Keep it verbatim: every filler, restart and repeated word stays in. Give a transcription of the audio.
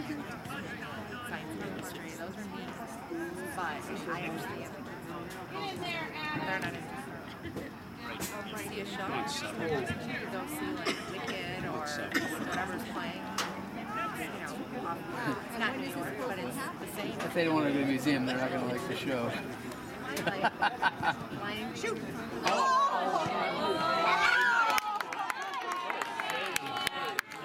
science and history. Those are neat. But I actually am. They're not interested. See a show. You go see like Wicked or whatever's playing. You know, off, it's not New York, but it's the same. If they don't want to go to the museum, they're not going to like the show. I like Lion Shoot. Oh!